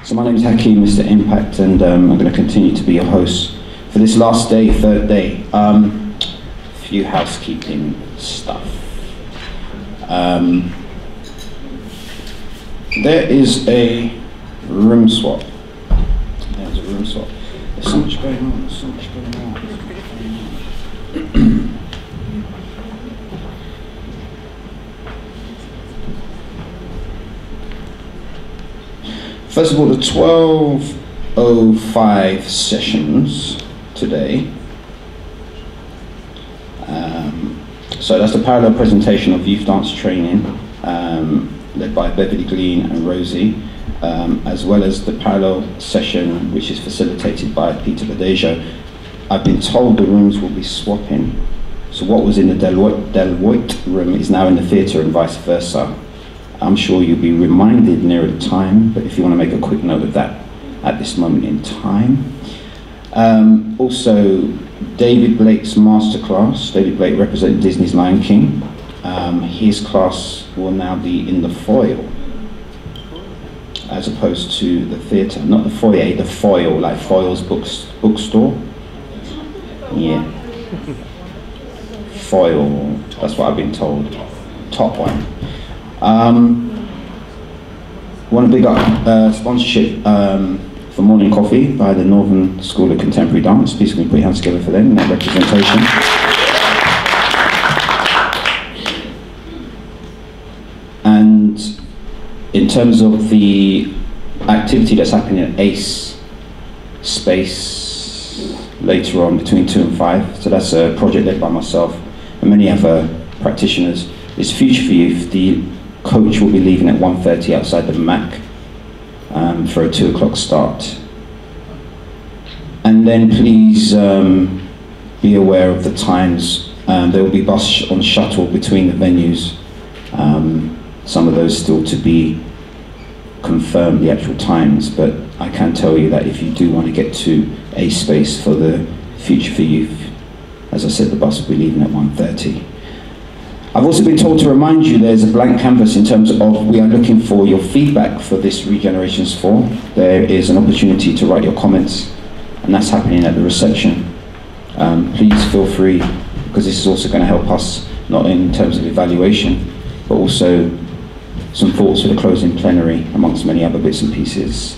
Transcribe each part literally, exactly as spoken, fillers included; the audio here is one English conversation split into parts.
So my name is Hakeem, Mister Impact, and um, I'm going to continue to be your host for this last day, third day. Um, a few housekeeping stuff. Um, there is a room swap. There's a room swap. There's so much going on. There's so much going on. First of all, the twelve oh five sessions today. Um, so that's the parallel presentation of youth dance training, um, led by Beverly Glean and Rosie, um, as well as the parallel session, which is facilitated by Peter Badejo. I've been told the rooms will be swapping. So what was in the Deloitte, Deloitte room is now in the theatre and vice versa. I'm sure you'll be reminded nearer the time, but if you want to make a quick note of that at this moment in time. Um, also, David Blake's masterclass. David Blake represents Disney's Lion King. Um, his class will now be in the foyer, as opposed to the theatre. Not the foyer, the foil, like Foyle's books, bookstore. Yeah. Foil, that's what I've been told. Top one. Um, want to big up uh, sponsorship um, for Morning Coffee by the Northern School of Contemporary Dance. Please can we put your hands together for them in that representation. And in terms of the activity that's happening at ACE Space later on between two and five, so that's a project led by myself and many other practitioners, it's Future for Youth. The coach will be leaving at one thirty outside the M A C um, for a two o'clock start. And then please um, be aware of the times. Um, there will be bus sh on shuttle between the venues. Um, some of those still to be confirmed, the actual times, but I can tell you that if you do want to get to a space for the Future for Youth, as I said, the bus will be leaving at one thirty. I've also been told to remind you there's a blank canvas in terms of we are looking for your feedback for this Regenerations four. There is an opportunity to write your comments, and that's happening at the reception. Um, please feel free, because this is also going to help us, not in terms of evaluation, but also some thoughts for the closing plenary, amongst many other bits and pieces.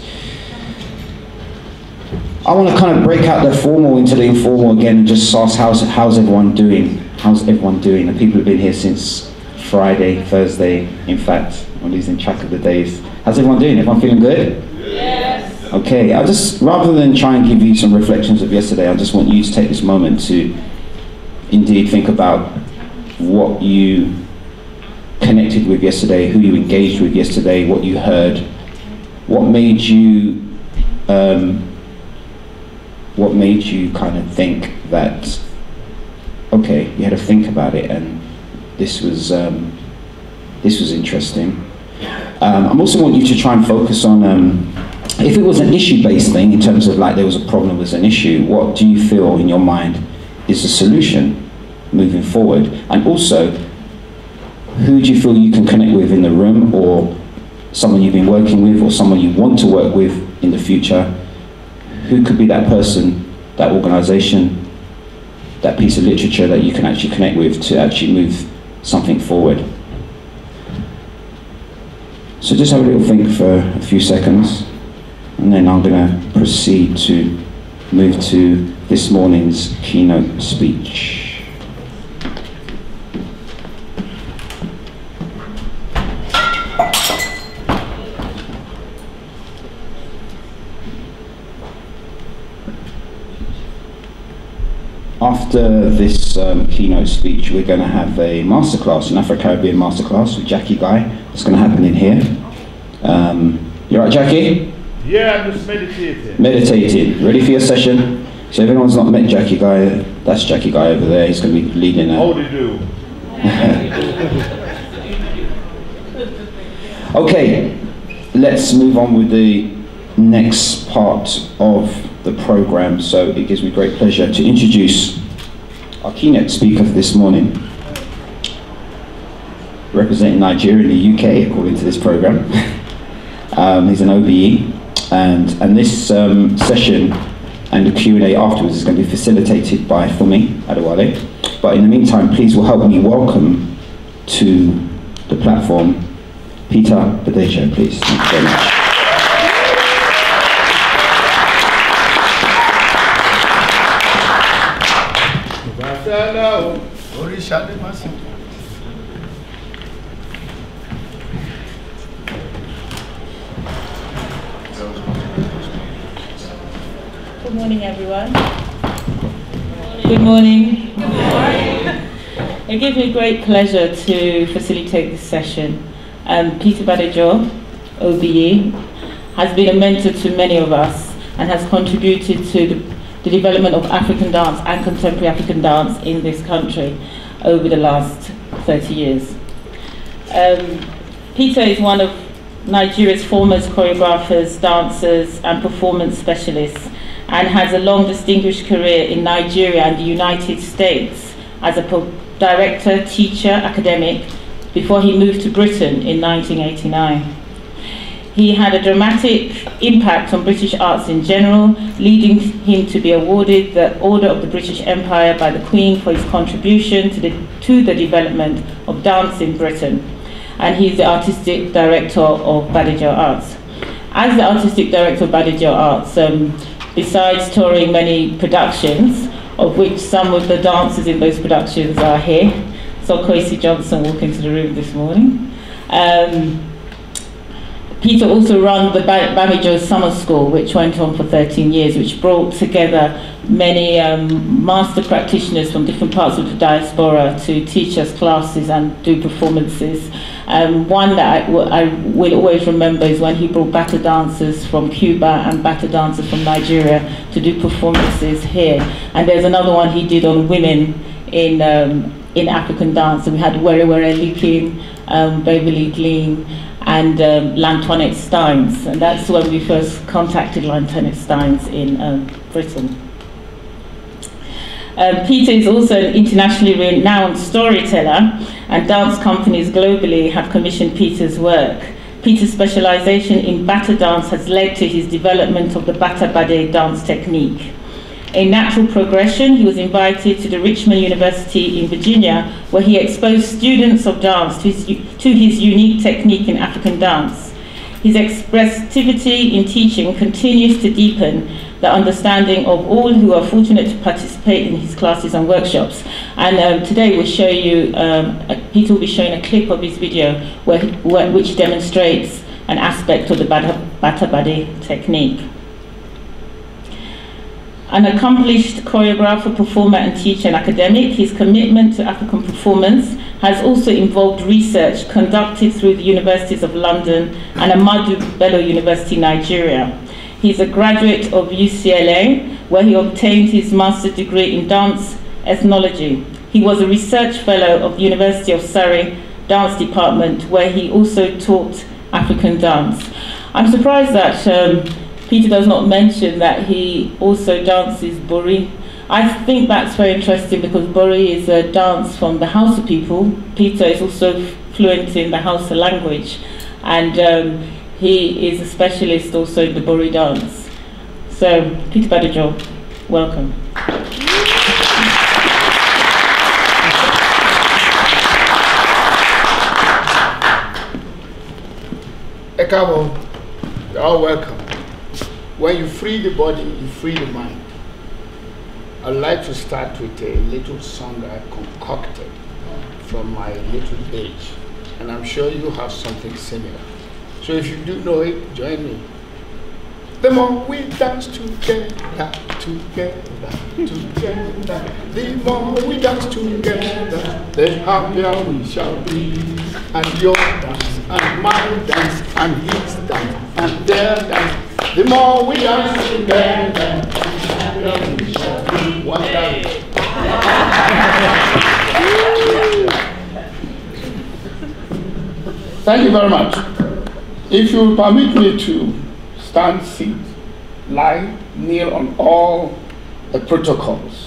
I want to kind of break out the formal into the informal again and just ask how's, how's everyone doing? How's everyone doing? The people who've been here since Friday, Thursday, in fact, I'm losing track of the days. How's everyone doing? Everyone feeling good? Yes. Okay, I just, rather than try and give you some reflections of yesterday, I just want you to take this moment to indeed think about what you connected with yesterday, who you engaged with yesterday, what you heard, what made you, um, what made you kind of think that, okay, you had to think about it, and this was um, this was interesting. Um, I also want you to try and focus on um, if it was an issue-based thing, in terms of like there was a problem, was an issue. What do you feel in your mind is the solution moving forward? And also, who do you feel you can connect with in the room, or someone you've been working with, or someone you want to work with in the future? Who could be that person, that organisation, that piece of literature that you can actually connect with to actually move something forward? So just have a little think for a few seconds, and then I'm going to proceed to move to this morning's keynote speech. After this um, keynote speech, we're going to have a masterclass, an Afro-Caribbean masterclass with Jackie Guy. It's going to happen in here. Um, you all right, Jackie? Yeah, I'm just meditating. Meditating. Ready for your session? So if anyone's not met Jackie Guy, that's Jackie Guy over there. He's going to be leading a... How do you do? Okay, let's move on with the next part of the program. So it gives me great pleasure to introduce our keynote speaker for this morning, representing Nigeria in the U K according to this program. um, he's an O B E, And, and this um, session and the Q and A afterwards is going to be facilitated by Fumi Adewale. But in the meantime, please will help me welcome to the platform Peter Badejo, please. Thank you very much. Good morning, everyone. Good morning. Good morning. It gives me great pleasure to facilitate this session. Um, Peter Badejo, O B E, has been a mentor to many of us and has contributed to the, the development of African dance and contemporary African dance in this country over the last thirty years. Um, Peter is one of Nigeria's foremost choreographers, dancers, and performance specialists, and has a long distinguished career in Nigeria and the United States as a director, teacher, academic, before he moved to Britain in nineteen eighty-nine. He had a dramatic impact on British arts in general, leading him to be awarded the Order of the British Empire by the Queen for his contribution to the, to the development of dance in Britain. And he's the artistic director of Badejo Arts. As the artistic director of Badejo Arts, um, besides touring many productions, of which some of the dancers in those productions are here, saw Kwesi Johnson walk into the room this morning. Um, Peter also ran the Badejo Summer School, which went on for thirteen years, which brought together many um, master practitioners from different parts of the diaspora to teach us classes and do performances. Um, one that I, I will always remember is when he brought batter dancers from Cuba and batter dancers from Nigeria to do performances here. And there's another one he did on women in um, in African dance. So we had Were Were Likin, um, Beverly Glean, and um, Lantoinette Steins. And that's when we first contacted Lantoinette Steins in um, Britain. Um, Peter is also an internationally renowned storyteller, and dance companies globally have commissioned Peter's work. Peter's specialization in batter dance has led to his development of the batter bade dance technique. A natural progression, he was invited to the Richmond University in Virginia, where he exposed students of dance to his, to his unique technique in African dance. His expressivity in teaching continues to deepen the understanding of all who are fortunate to participate in his classes and workshops. And um, today we'll show you, um, Peter will be showing a clip of his video where, where, which demonstrates an aspect of the batter bade technique. An accomplished choreographer, performer, and teacher and academic, his commitment to African performance has also involved research conducted through the Universities of London and Ahmadu Bello University, Nigeria. He's a graduate of U C L A, where he obtained his master's degree in dance ethnology. He was a research fellow of the University of Surrey Dance Department, where he also taught African dance. I'm surprised that um, Peter does not mention that he also dances Bori. I think that's very interesting because Bori is a dance from the Hausa people. Peter is also fluent in the Hausa language, and um, he is a specialist also in the Bori dance. So, Peter Badejo, welcome. Ekabo, you're all welcome. When you free the body, you free the mind. I'd like to start with a little song I concocted from my little age, and I'm sure you have something similar. So if you do know it, join me. The more we dance together, together, together, the more we dance together, the happier we shall be. And your dance, and my dance, and his dance, and their dance, the more we dance together, the happier we shall be. One dance. Thank you very much. If you will permit me to stand, sit, lie, kneel on all the protocols.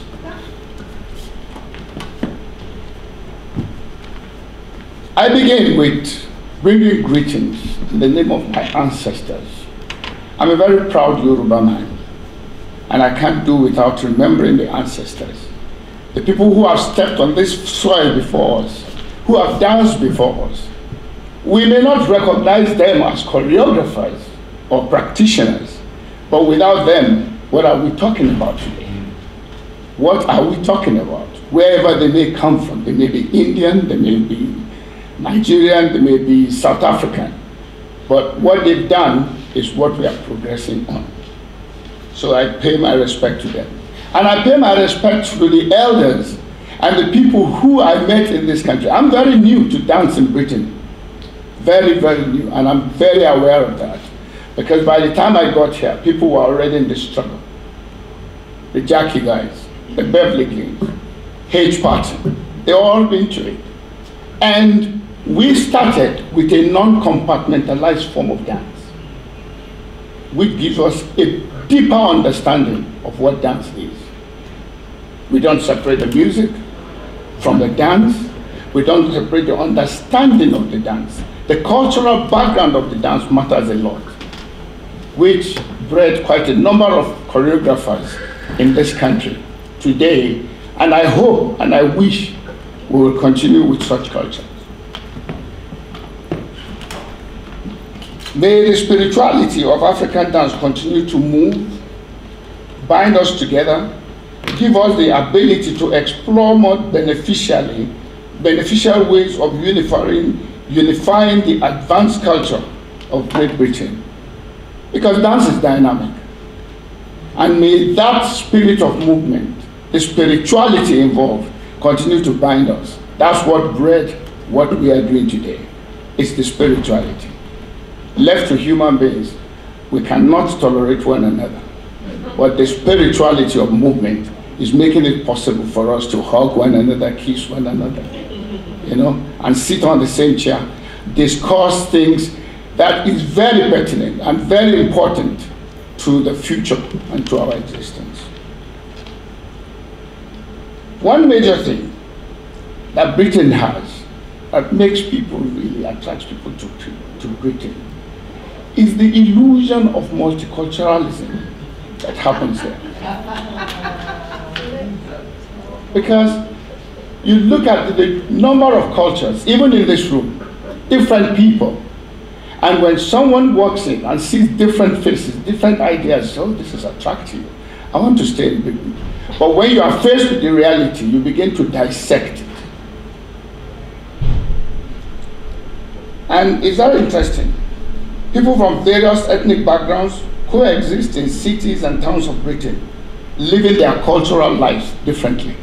I begin with bringing greetings in the name of my ancestors I'm a very proud Yoruba man, and I can't do without remembering the ancestors, the people who have stepped on this soil before us, who have danced before us. We may not recognize them as choreographers or practitioners, but without them, what are we talking about today? What are we talking about? Wherever they may come from, they may be Indian, they may be Nigerian, they may be South African, but what they've done is what we are progressing on. So I pay my respect to them. And I pay my respect to the elders and the people who I met in this country. I'm very new to dance in Britain. Very, very new, and I'm very aware of that. Because by the time I got here, people were already in the struggle. The Jackie guys, the Beverly Kings, H Party, they all been to it. And we started with a non-compartmentalized form of dance, which gives us a deeper understanding of what dance is. We don't separate the music from the dance. We don't separate the understanding of the dance. The cultural background of the dance matters a lot, which bred quite a number of choreographers in this country today, and I hope and I wish we will continue with such culture. May the spirituality of African dance continue to move, bind us together, give us the ability to explore more beneficially, beneficial ways of unifying, unifying the advanced culture of Great Britain. Because dance is dynamic. And may that spirit of movement, the spirituality involved, continue to bind us. That's what bred what we are doing today. It's the spirituality. Left to human beings, we cannot tolerate one another. But the spirituality of movement is making it possible for us to hug one another, kiss one another, you know, and sit on the same chair, discuss things that is very pertinent and very important to the future and to our existence. One major thing that Britain has that makes people really, attracts people to, to, to Britain is the illusion of multiculturalism that happens there. Because you look at the number of cultures, even in this room, different people, and when someone walks in and sees different faces, different ideas, oh, this is attractive, I want to stay in Britain. But when you are faced with the reality, you begin to dissect it. And it's very interesting. People from various ethnic backgrounds coexist in cities and towns of Britain, living their cultural lives differently.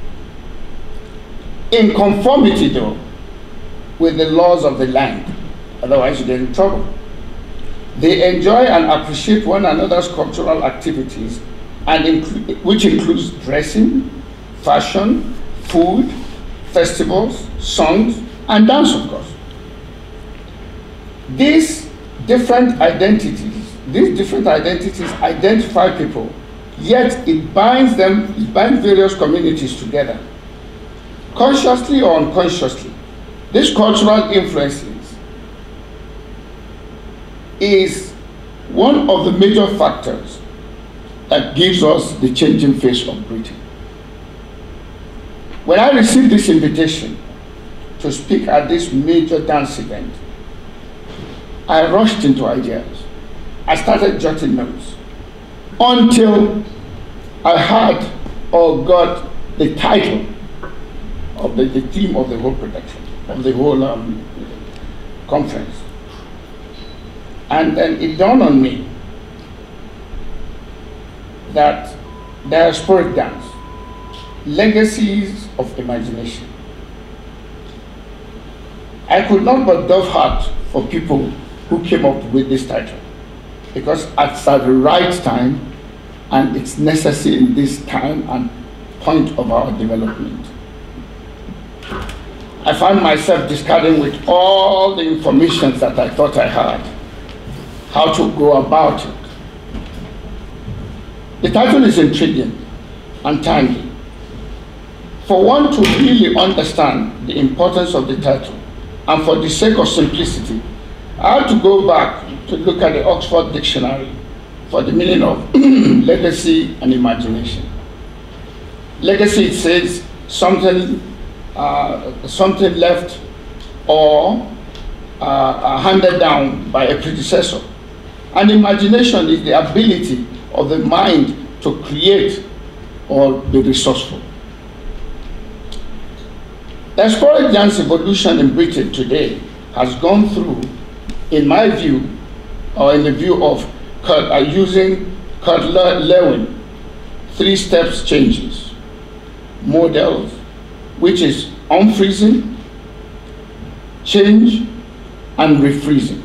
In conformity, though, with the laws of the land, otherwise you get in trouble. They enjoy and appreciate one another's cultural activities, and inclu which includes dressing, fashion, food, festivals, songs, and dance, of course. These different identities, these different identities identify people, yet it binds them, it binds various communities together. Consciously or unconsciously, these cultural influences is one of the major factors that gives us the changing face of Britain. When I received this invitation to speak at this major dance event, I rushed into ideas. I started jotting notes until I had or got the title of the, the theme of the whole production, of the whole um, conference. And then it dawned on me that diasporic dance, legacies of imagination. I could not but dove heart for people who came up with this title, because it's at the right time and it's necessary in this time and point of our development. I found myself discarding with all the information that I thought I had, how to go about it. The title is intriguing and timely. For one to really understand the importance of the title, and for the sake of simplicity, I had to go back to look at the Oxford Dictionary for the meaning of legacy and imagination. Legacy, it says something, uh, something left or uh, handed down by a predecessor. And imagination is the ability of the mind to create or be resourceful. The explorer dance evolution in Britain today has gone through, in my view, or in the view of Kurt, uh, using Kurt Lewin, three steps changes. Models, which is unfreezing, change, and refreezing.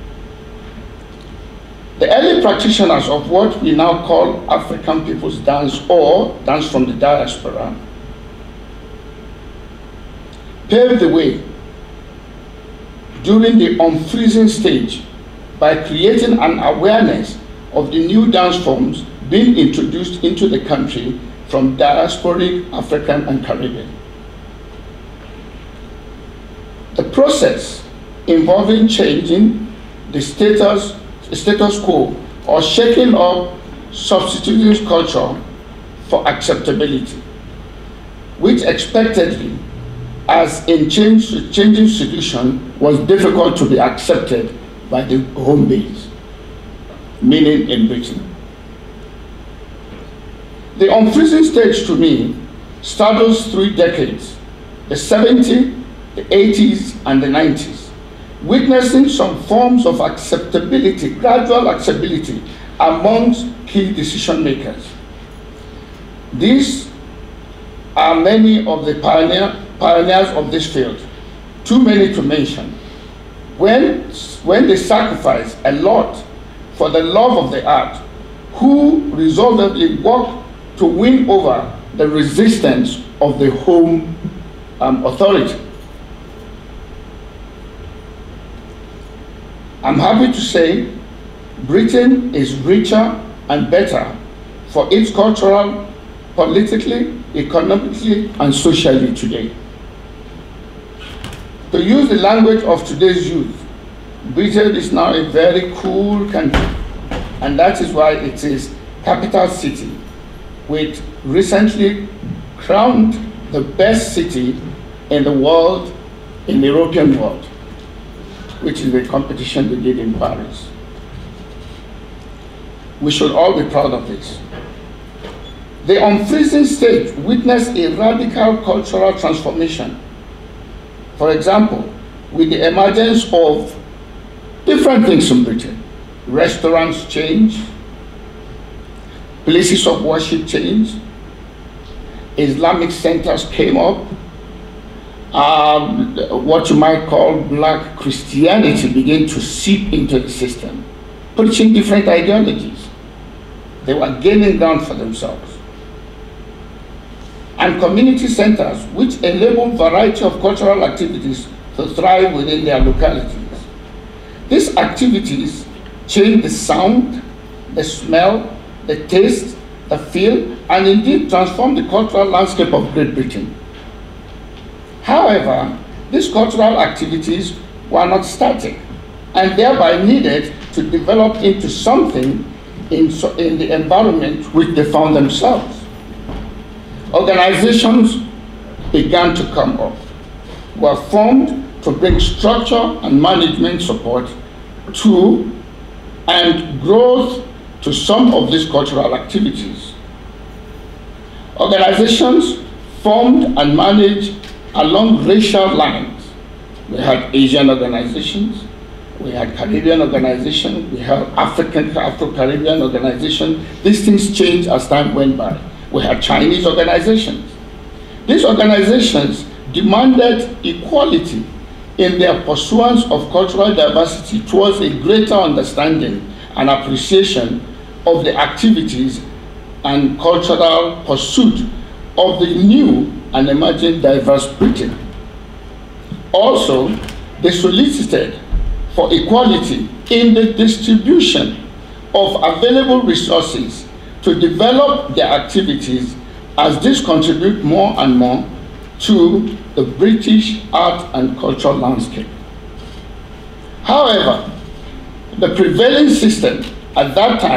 The early practitioners of what we now call African people's dance or dance from the diaspora paved the way during the unfreezing stage by creating an awareness of the new dance forms being introduced into the country from diasporic African and Caribbean. The process involving changing the status, status quo or shaking up substituting culture for acceptability, which expectedly, as in change, changing solution, was difficult to be accepted by the home base, meaning in Britain. The unfreezing stage to me straddles three decades, the seventies, the eighties, and the nineties, witnessing some forms of acceptability, gradual acceptability amongst key decision makers. These are many of the pioneer, pioneers of this field, too many to mention, when, when they sacrifice a lot for the love of the art, who resolutely work to win over the resistance of the home um, authority. I'm happy to say Britain is richer and better for its cultural, politically, economically, and socially today. To use the language of today's youth, Britain is now a very cool country, and that is why it is capital city, which recently crowned the best city in the world, in the European world, which is the competition we did in Paris. We should all be proud of this. The unfreezing stage witnessed a radical cultural transformation. For example, with the emergence of different things in Britain. Restaurants changed, places of worship changed, Islamic centers came up, um, what you might call black Christianity began to seep into the system, preaching different ideologies. They were gaining ground for themselves. And community centers, which enable a variety of cultural activities to thrive within their localities. These activities change the sound, the smell, the taste, the feel, and indeed transform the cultural landscape of Great Britain. However, these cultural activities were not static and thereby needed to develop into something in, in the environment which they found themselves. Organizations began to come up, were formed to bring structure and management support to and growth to some of these cultural activities. Organizations formed and managed along racial lines. We had Asian organizations, we had Caribbean organizations, we had African, Afro-Caribbean organizations. These things changed as time went by. We had Chinese organizations. These organizations demanded equality in their pursuance of cultural diversity towards a greater understanding and appreciation of the activities and cultural pursuit of the new and emerging diverse Britain. Also, they solicited for equality in the distribution of available resources to develop their activities, as this contribute more and more to the British art and cultural landscape. However, the prevailing system at that time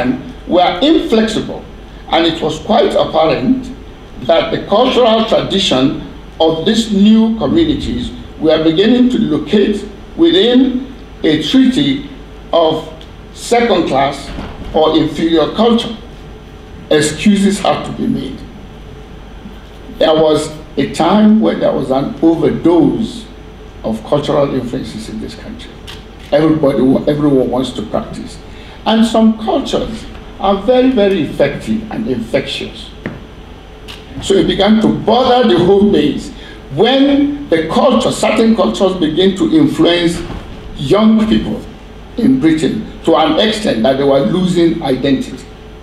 were inflexible, and it was quite apparent that the cultural tradition of these new communities were beginning to locate within a treaty of second class or inferior culture. Excuses had to be made. There was a time when there was an overdose of cultural influences in this country. Everybody, everyone wants to practice. And some cultures are very, very effective and infectious. So it began to bother the home base when the culture, certain cultures begin to influence young people in Britain to an extent that they were losing identity.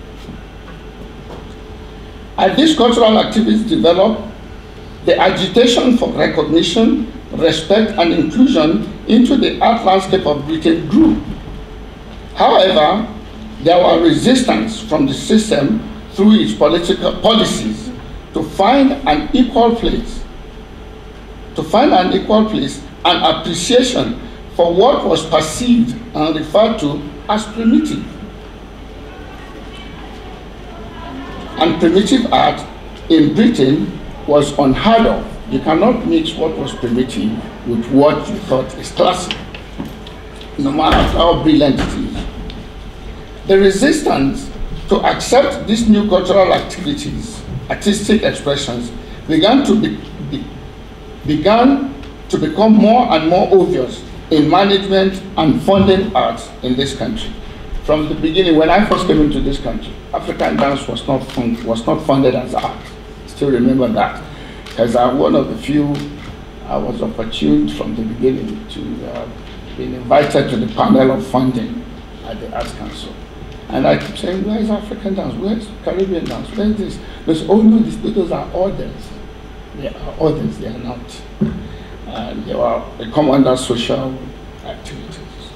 As these cultural activities developed, the agitation for recognition, respect, and inclusion into the art landscape of Britain grew. However, there were resistance from the system through its political policies to find an equal place, to find an equal place and appreciation for what was perceived and referred to as primitive. And primitive art in Britain was unheard of. You cannot mix what was primitive with what you thought is classic, no matter how brilliant it is. The resistance to accept these new cultural activities, artistic expressions, began to be, be, began to become more and more obvious in management and funding arts in this country. From the beginning, when I first came into this country, African dance was not fund, was not funded as art. Still remember that, because I'm one of the few. I was opportune from the beginning to uh, being invited to the panel of funding at the Arts Council. And I keep saying, where is African dance? Where is Caribbean dance? Where is this? They say, oh no, this, those are others. They are others, they are not. And they, were, they come under social activities.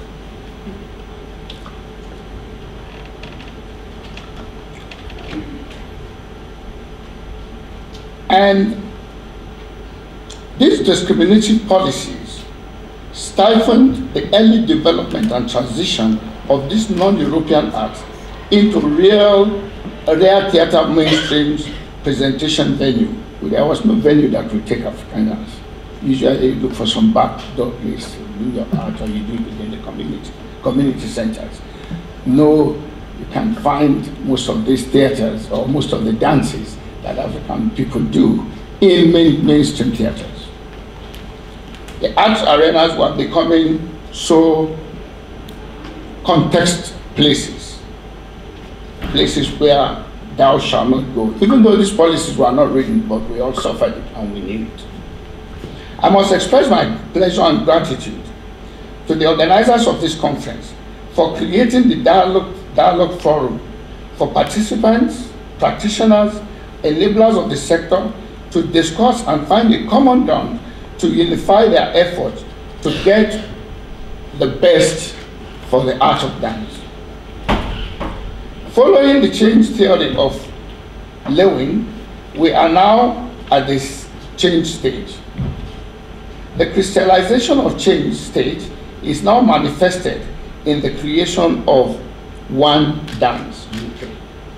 And these discriminative policies stifled the early development and transition of this non-European art into real, rare theater mainstream presentation venue. There was no venue that would take African dance. Usually you look for some backdoor place to do your art, or you do it within the community, community centers. No, you can find most of these theaters or most of the dances that African people do in main, mainstream theaters. The arts arenas were becoming so context places, places where thou shalt not go. Even though these policies were not written, but we all suffered it and we knew it. I must express my pleasure and gratitude to the organizers of this conference for creating the dialogue, dialogue forum for participants, practitioners, enablers of the sector to discuss and find a common ground to unify their efforts to get the best for the art of dance. Following the change theory of Lewin, we are now at this change stage. The crystallization of change stage is now manifested in the creation of One Dance U K.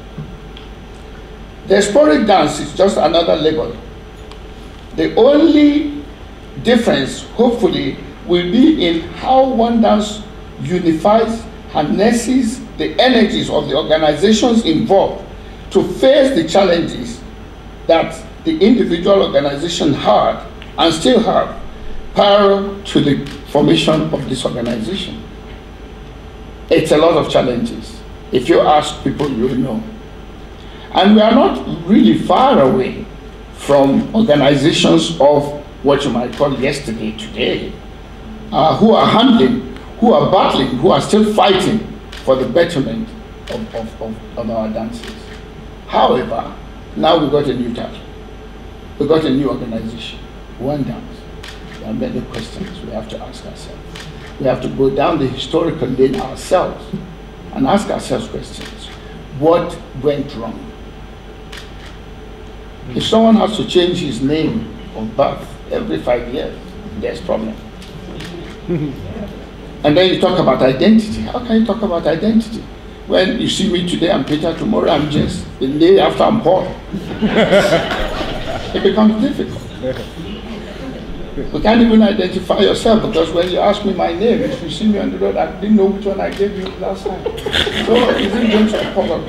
The exploratory dance is just another label. The only difference, hopefully, will be in how One Dance unifies, harnesses the energies of the organizations involved to face the challenges that the individual organization had and still have prior to the formation of this organization. It's a lot of challenges. If you ask people, you will know. And we are not really far away from organizations of what you might call yesterday, today, uh, who are handling, who are battling, who are still fighting for the betterment of, of, of, of our dances. However, now we've got a new title. We've got a new organization, One Dance. There are many questions we have to ask ourselves. We have to go down the historical lane ourselves and ask ourselves questions. What went wrong? If someone has to change his name of birth every five years, there's a problem. And then you talk about identity. How can you talk about identity When you see me today, I'm Peter, tomorrow I'm Jess, the day after I'm Paul. It becomes difficult. We can't even identify yourself, because when you ask me my name, if you see me on the road, I didn't know which one I gave you last time. So is it going to problem?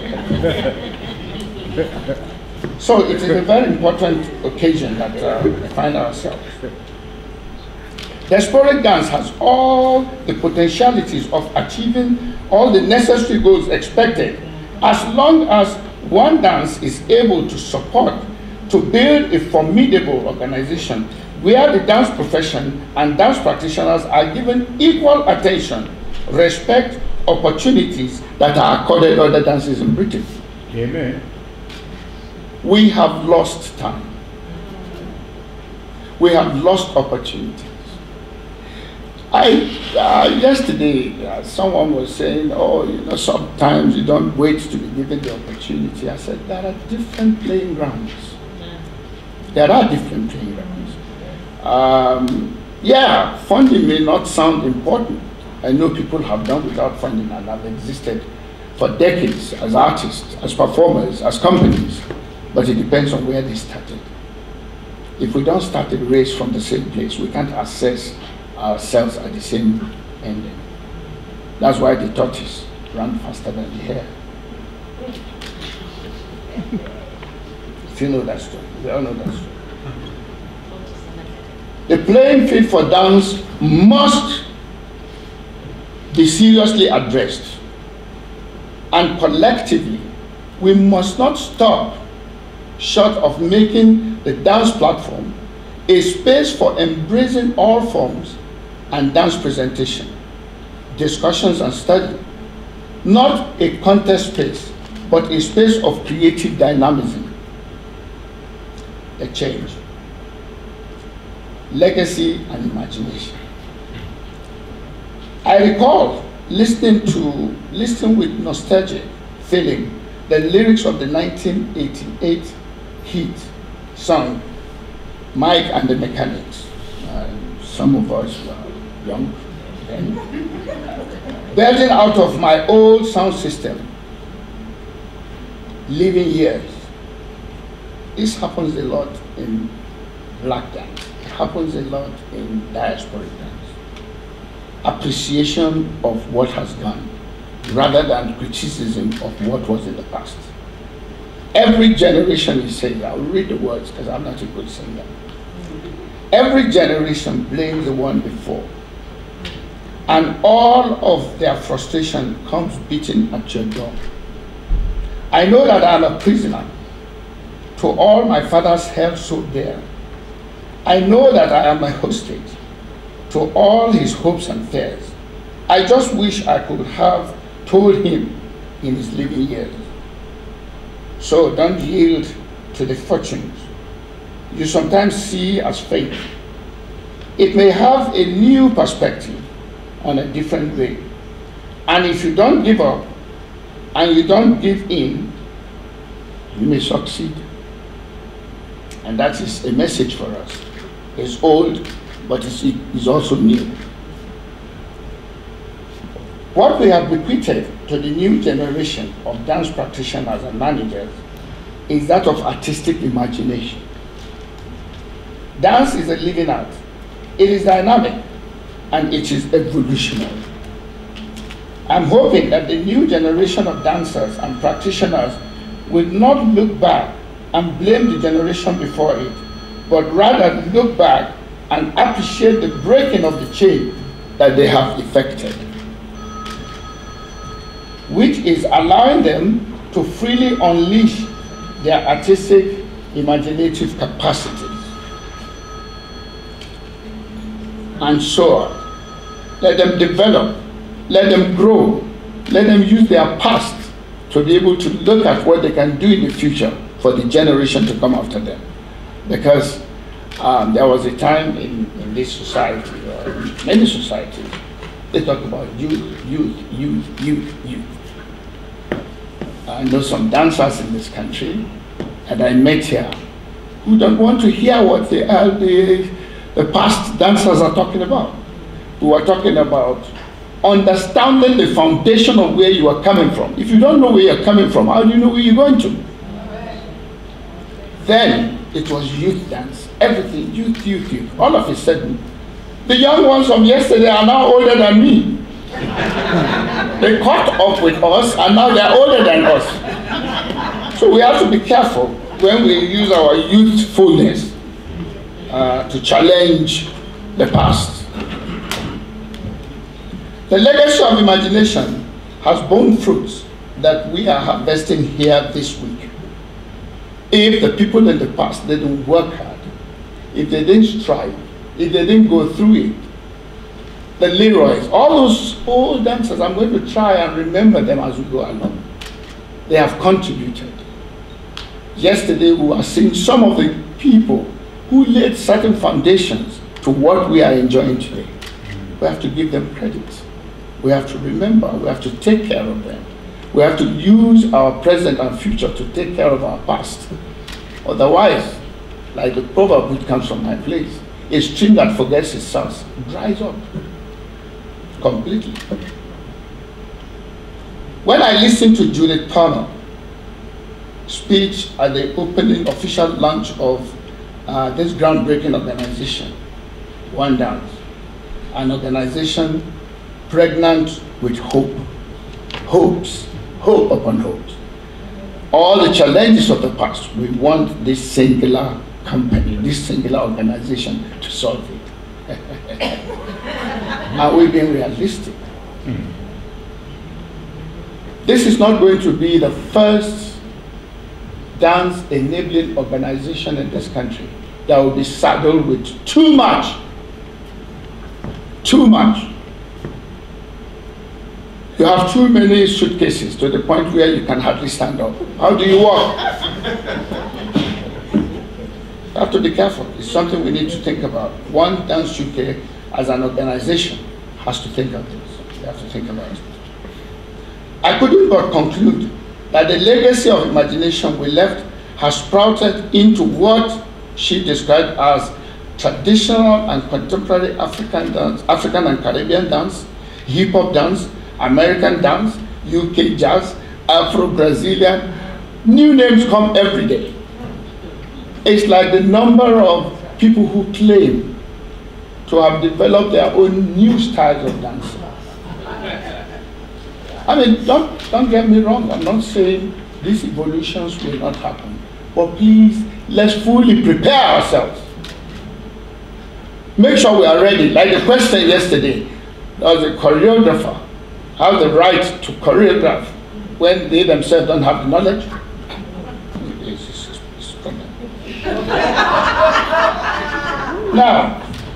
So it is a very important occasion that uh, we find ourselves. Diasporic dance has all the potentialities of achieving all the necessary goals expected, as long as one dance is able to support, to build a formidable organization where the dance profession and dance practitioners are given equal attention, respect, opportunities that are accorded other dances in Britain. Amen. We have lost time. We have lost opportunities. I, uh, yesterday, uh, someone was saying, oh, you know, sometimes you don't wait to be given the opportunity. I said, there are different playing grounds. There are different playing grounds. Um, yeah, funding may not sound important. I know people have done without funding and have existed for decades as artists, as performers, as companies, but it depends on where they started. If we don't start a race from the same place, we can't assess ourselves at the same ending. That's why the tortoise ran faster than the hare. If you know that story, we all know that story. The playing field for dance must be seriously addressed, and collectively we must not stop short of making the dance platform a space for embracing all forms and dance presentation, discussions and study, not a contest space, but a space of creative dynamism, a change, legacy and imagination. I recall listening to, listening with nostalgic feeling, the lyrics of the nineteen eighty-eight hit song, Mike and the Mechanics. Uh, some of us were young then. Building out of my old sound system, living years. This happens a lot in black dance. It happens a lot in diasporic dance. Appreciation of what has gone, rather than criticism of what was in the past. Every generation is saying, I'll read the words because I'm not a good singer. Every generation blames the one before. And all of their frustration comes beating at your door. I know that I'm a prisoner to all my father's held so dear. I know that I am a hostage to all his hopes and fears. I just wish I could have told him in his living years. So don't yield to the fortunes you sometimes see as fate. It may have a new perspective on a different way. And if you don't give up and you don't give in, you may succeed. And that is a message for us. It's old, but it's, it's also new. What we have bequeathed to the new generation of dance practitioners and managers is that of artistic imagination. Dance is a living art. It is dynamic and it is evolutionary. I'm hoping that the new generation of dancers and practitioners will not look back and blame the generation before it, but rather look back and appreciate the breaking of the chain that they have effected, which is allowing them to freely unleash their artistic, imaginative capacities. And so on. Let them develop, let them grow, let them use their past to be able to look at what they can do in the future for the generation to come after them. Because um, there was a time in, in this society, or many societies, they talk about youth, youth, youth, youth, youth. I know some dancers in this country that I met here who don't want to hear what the, uh, the, the past dancers are talking about. Who are talking about understanding the foundation of where you are coming from. If you don't know where you're coming from, how do you know where you're going to? Then it was youth dance. Everything, youth, youth, youth. All of a sudden, the young ones from yesterday are now older than me. They caught up with us and now they're older than us. So we have to be careful when we use our youthfulness uh, to challenge the past. The legacy of imagination has borne fruits that we are harvesting here this week. If the people in the past didn't work hard, if they didn't strive, if they didn't go through it, the Leroys, all those old dancers, I'm going to try and remember them as we go along. They have contributed. Yesterday we were seeing some of the people who laid certain foundations to what we are enjoying today. We have to give them credit. We have to remember, we have to take care of them. We have to use our present and future to take care of our past. Otherwise, like the proverb which comes from my place, a stream that forgets its source dries up completely. When I listened to Judith Palmer's speech at the opening official launch of uh, this groundbreaking organization, One Dance, an organization pregnant with hope, hopes, hope upon hopes. All the challenges of the past, we want this singular company, this singular organization to solve it. Are we being realistic? Mm. This is not going to be the first dance enabling organization in this country that will be saddled with too much, too much. You have too many suitcases to the point where you can hardly stand up. How do you walk? You have to be careful. It's something we need to think about. One Dance U K as an organization has to think of this. We have to think about it. I couldn't but conclude that the legacy of imagination we left has sprouted into what she described as traditional and contemporary African dance, African and Caribbean dance, hip-hop dance, American dance, U K jazz, Afro-Brazilian. New names come every day. It's like the number of people who claim to have developed their own new styles of dancing. I mean, don't, don't get me wrong, I'm not saying these evolutions will not happen, but please, let's fully prepare ourselves. Make sure we are ready. Like the question yesterday, there was a choreographer have the right to choreograph when they themselves don't have the knowledge. It's, it's, it's a problem. Now,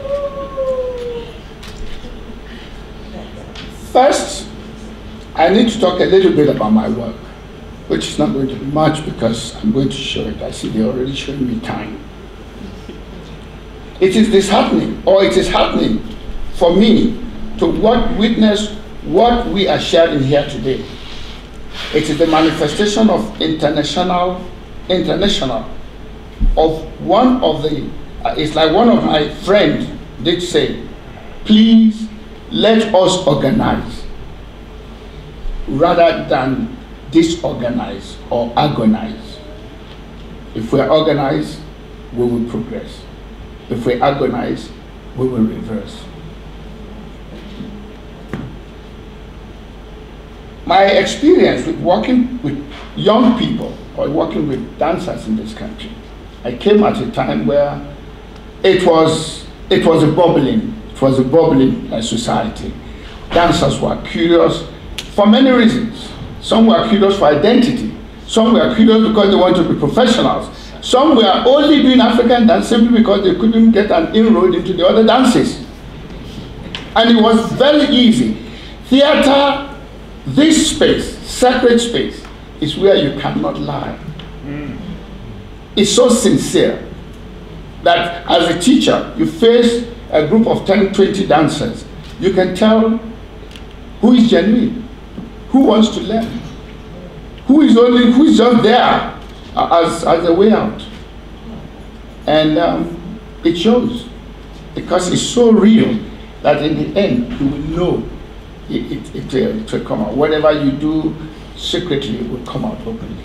first, I need to talk a little bit about my work, which is not going to be much because I'm going to show it. I see they're already showing me time. It is disheartening, or it is happening for me to what witness what we are sharing here today. It is the manifestation of international, international, of one of the, uh, it's like one of my friends did say, please let us organize rather than disorganize or agonize. If we're organized, we will progress. If we agonize, we will reverse. My experience with working with young people or working with dancers in this country, I came at a time where it was, it was a bubbling, it was a bubbling uh, society. Dancers were curious for many reasons. Some were curious for identity. Some were curious because they wanted to be professionals. Some were only doing African dance simply because they couldn't get an inroad into the other dances. And it was very easy. Theater, this space, sacred space, is where you cannot lie. Mm. It's so sincere that as a teacher, you face a group of ten, twenty dancers, you can tell who is genuine, who wants to learn, who is only, who is just there as, as a way out. And um, it shows, because it's so real that in the end, you will know it, it, it, will, it will come out. Whatever you do secretly will come out openly.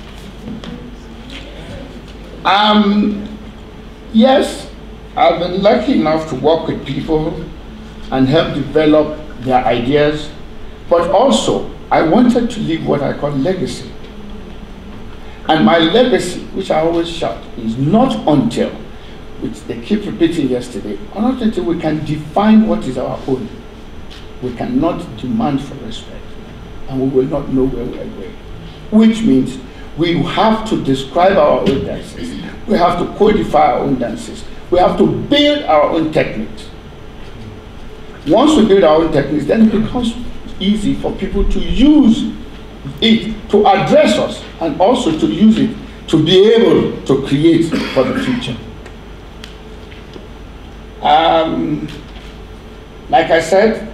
Um, yes, I've been lucky enough to work with people and help develop their ideas, but also I wanted to leave what I call legacy. And my legacy, which I always shout, is not until, which they keep repeating yesterday, not until we can define what is our own. We cannot demand for respect, and we will not know where we are going. Which means we have to describe our own dances. We have to codify our own dances. We have to build our own techniques. Once we build our own techniques, then it becomes easy for people to use it to address us, and also to use it to be able to create for the future. Um, like I said,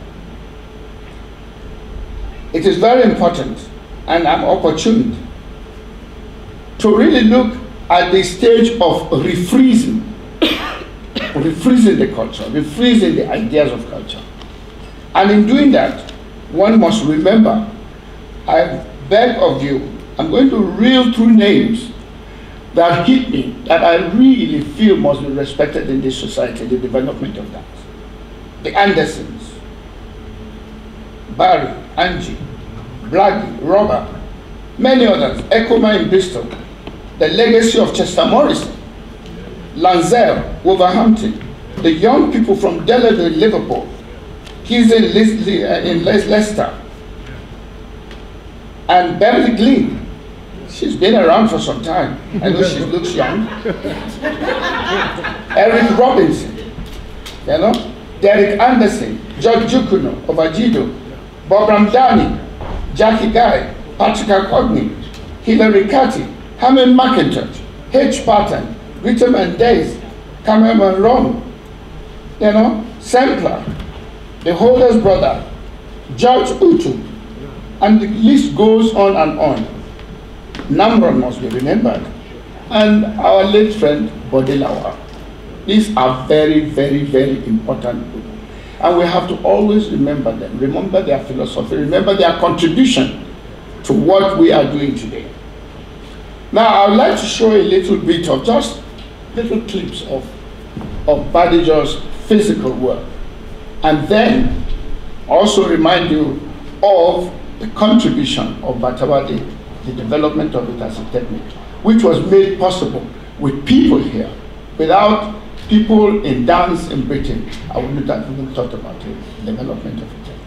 it is very important, and I'm opportune to really look at the stage of refreezing, refreezing the culture, refreezing the ideas of culture. And in doing that, one must remember, I beg of you, I'm going to reel through names that hit me, that I really feel must be respected in this society, the development of that. The Andersons, Barry, Angie, Blackie, Robert, many others, Ekoma in Bristol, the legacy of Chester Morrison, Lancel, Wolverhampton, the young people from Delaware, Liverpool, Keys in, in Leicester, and Beverly Glynn. She's been around for some time. I know she looks young. Eric Robinson, you know, Derek Anderson, George Jukuno of Ajido, Bob Ramdani, Jackie Guy, Patrick Cogney, Hilary Catty, Hammond McIntosh, H. Patton, Rita Mendes, Cameron Ron, you know, Sampler, the Holder's brother, George Utu, and the list goes on and on. Namron must be remembered. And our late friend, Bodelawa. These are very, very, very important people. And we have to always remember them, remember their philosophy, remember their contribution to what we are doing today. Now, I would like to show a little bit of just little clips of, of Badejo's physical work. And then also remind you of the contribution of Batabade, the development of it as a technique, which was made possible with people here. Without people in dance in Britain, I wouldn't have even thought about the development of it.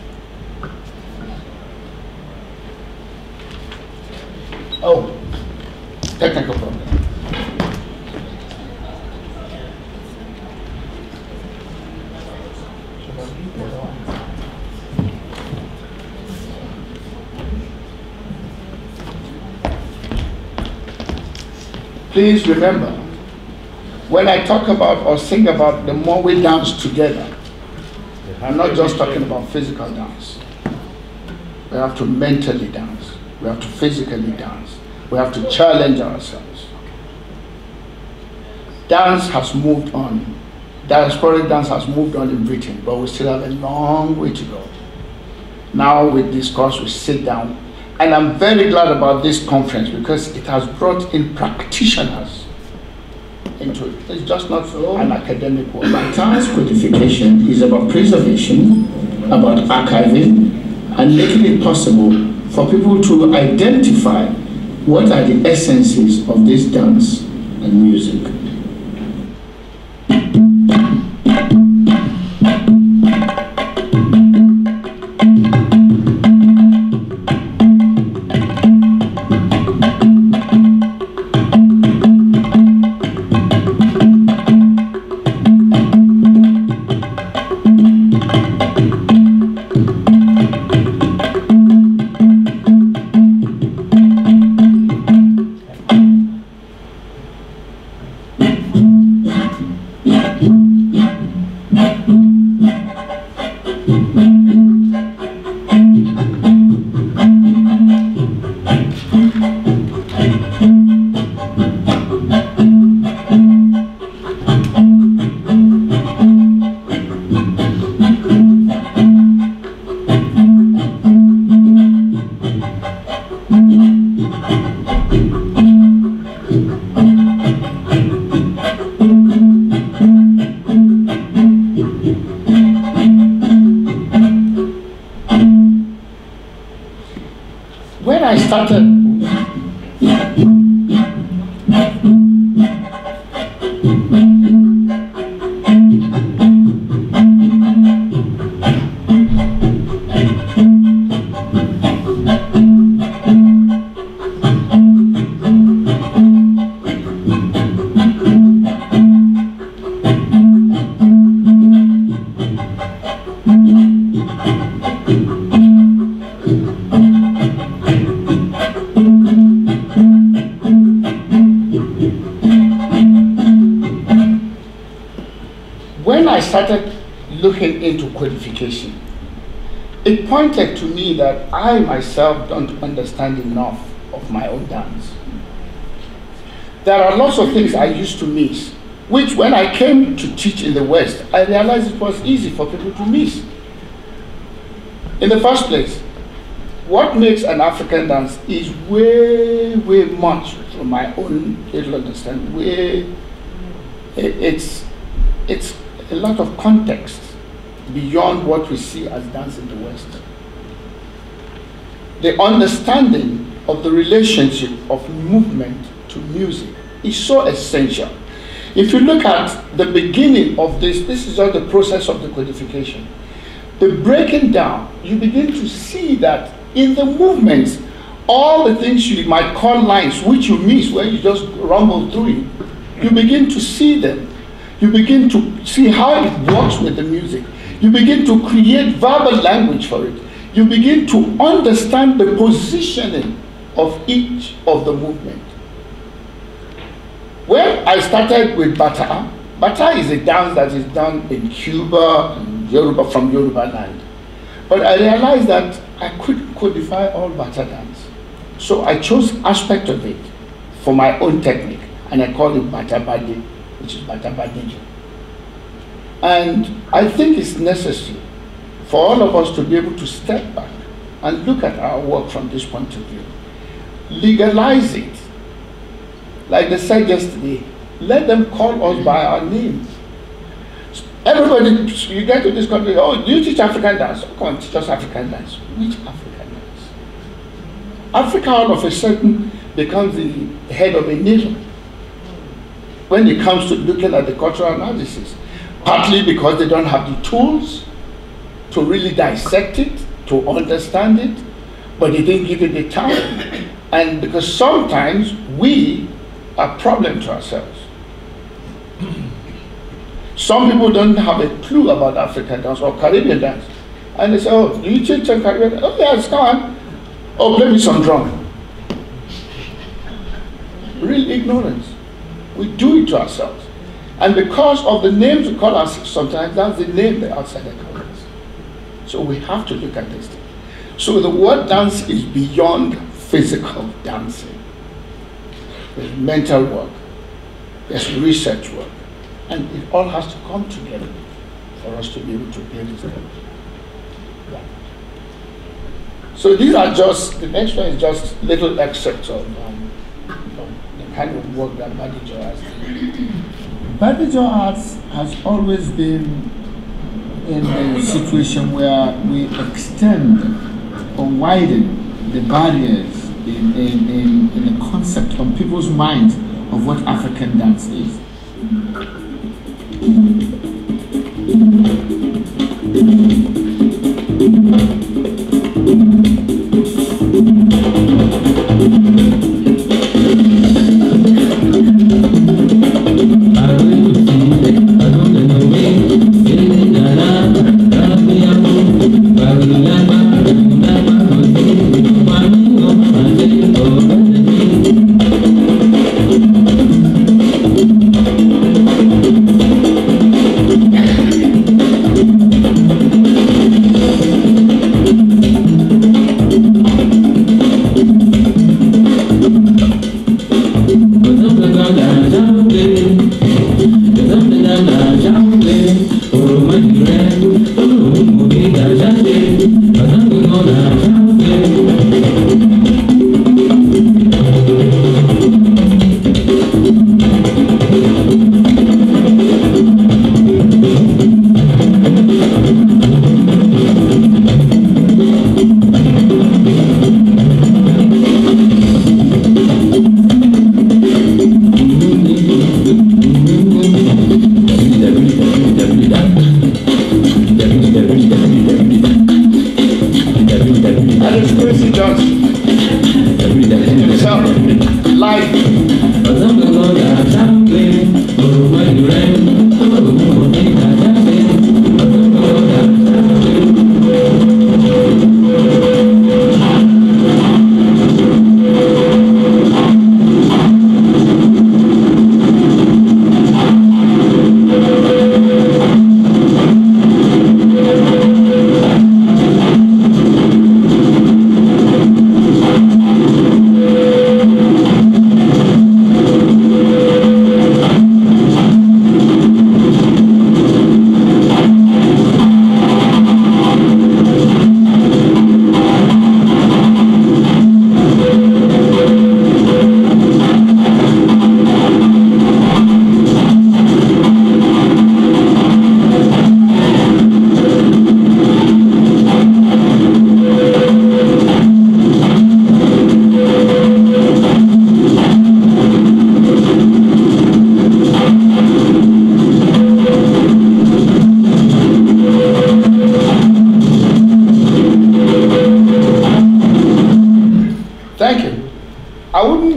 Oh, technical problem. Please remember, when I talk about or sing about the more we dance together, I'm not just talking about physical dance. We have to mentally dance. We have to physically dance. We have to challenge ourselves. Dance has moved on. Diasporic dance has moved on in Britain, but we still have a long way to go. Now we discuss, we sit down, and I'm very glad about this conference because it has brought in practitioners into it. It's just not an academic work. Dance codification is about preservation, about archiving, and making it possible for people to identify what are the essences of this dance and music. I started, when I started looking into codification, it pointed to me that I myself don't understand enough of my own dance. There are lots of things I used to miss, which when I came to teach in the West, I realized it was easy for people to miss. In the first place, what makes an African dance is way, way much from my own little understanding. Way, it's, it's a lot of context beyond what we see as dance in the West. The understanding of the relationship of movement to music is so essential. If you look at the beginning of this, this is just the process of the codification. The breaking down, you begin to see that in the movements, all the things you might call lines, which you miss when you just rumble through it, you begin to see them. You begin to see how it works with the music. You begin to create verbal language for it. You begin to understand the positioning of each of the movement. When I started with Bata, Bata is a dance that is done in Cuba, and Yoruba, from Yoruba land. But I realized that I couldn't codify all Bata dance. So I chose aspect of it for my own technique, and I call it Bata Bade, which is Bata Badejo. And I think it's necessary for all of us to be able to step back and look at our work from this point of view. Legalize it. Like they said yesterday, let them call us by our names. Everybody, you get to this country, oh, do you teach African dance? Oh, come on, teach us African dance. Which African dance? Africa all of a sudden becomes the head of a nation when it comes to looking at the cultural analysis. Partly because they don't have the tools to really dissect it, to understand it, but they didn't give it the time. And because sometimes we are a problem to ourselves. Some people don't have a clue about African dance or Caribbean dance. And they say, oh, do you teach Caribbean dance? Oh, yes, come on. Oh, play me some drum. Real ignorance. We do it to ourselves. And because of the names we call ourselves sometimes, that's the name the outsider calls us. So we have to look at this thing. So the word dance is beyond physical dancing. There's mental work, there's research work, and it all has to come together for us to be able to build it. Yeah. So these are just, the next one is just little excerpts of um, the kind of work that Badejo has done. Badejo Arts has always been in a situation where we extend or widen the barriers in, in, in, in the concept on people's minds of what African dance is. Thank you.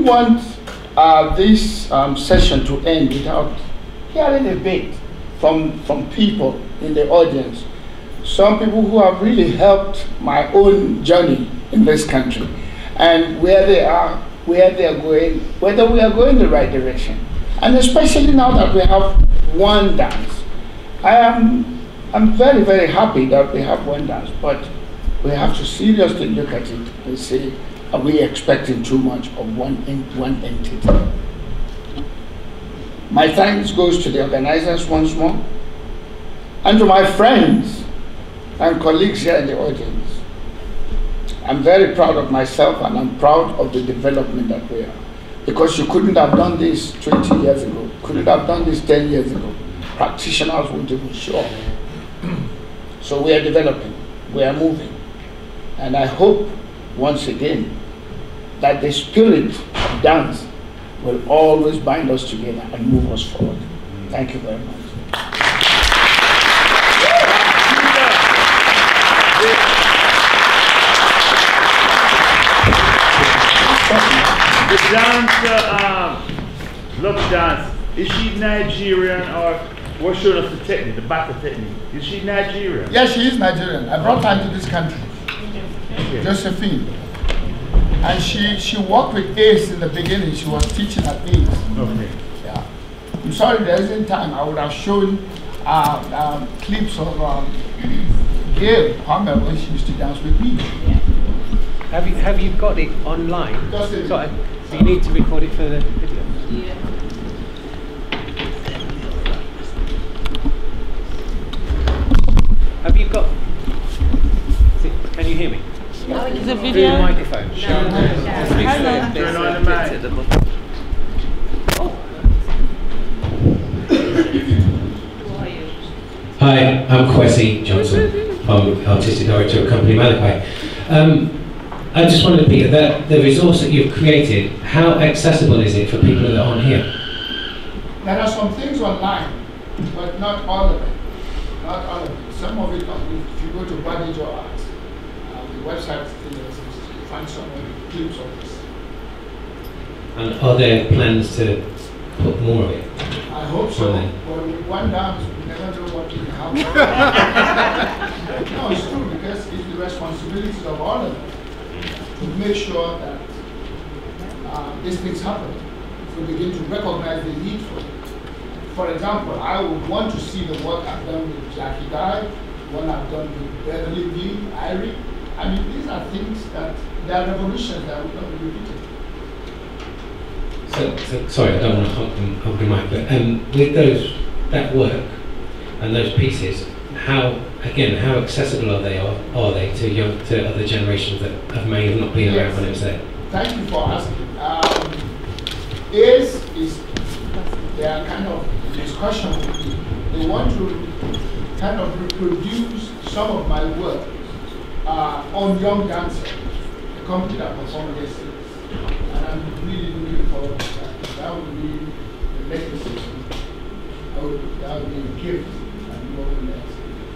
want uh, this um, session to end without hearing a bit from, from people in the audience. Some people who have really helped my own journey in this country, and where they are, where they are going, whether we are going the right direction. And especially now that we have one dance. I am I'm very, very happy that we have one dance, but we have to seriously look at it and say, are we expecting too much of one, one entity? My thanks goes to the organizers once more, and to my friends and colleagues here in the audience. I'm very proud of myself, and I'm proud of the development that we are. Because you couldn't have done this twenty years ago, couldn't have done this ten years ago. Practitioners wouldn't even show up. So we are developing, we are moving. And I hope, once again, that the spirit of dance will always bind us together and move us forward. Thank you very much. The dancer, um, love dance. Is she Nigerian, or what showing us the technique, the battle technique? Is she Nigerian? Yes, she is Nigerian. I brought her into this country, okay. Josephine. And she, she worked with Ace in the beginning. She was teaching at Ace. Okay. Yeah. I'm sorry there isn't time. I would have shown uh, um, clips of um, Gail Palmer when she used to dance with me. Yeah. Have you have you got it online? Just it. So, I, so you need to record it for the video. Yeah. Have you got? Is it, can you hear me? Oh, is it Through video? the microphone. No, no, no. Hang on. Turn on the mic. Hi, I'm Kwesi Johnson. I'm Artistic Director of company Malachi. Um, I just wanted to be that the resource that you've created, how accessible is it for people that aren't here? There are some things online, but not all of it. Not all of it. Some of it, if you go to Badejo Art, uh, the website, you find some clips of this. And are there plans to put more of it? I hope so. Well, But with one dance, we never know what will happen. No, it's true, because it's the responsibility of all of us to make sure that uh, these things happen. We begin to recognize the need for it. For example, I would want to see the work I've done with Jackie Dye, one I've done with Beverly V, Irie. I mean, these are things that, they are revolutions that will not be repeated. So, so, sorry, I don't want to hold the, hold the mic, but um, with those, that work and those pieces, how, again, how accessible are they, are, are they to young, to other generations that have, may have not been Yes. around when it was there? Thank you for asking. Um, Ace is, they are kind of discussion with me. They want to kind of reproduce some of my work uh, on Young Dancer, the company that performed yesterday. And I'm really looking forward to that. That would be the legacy. That would, that would be a gift and more than that.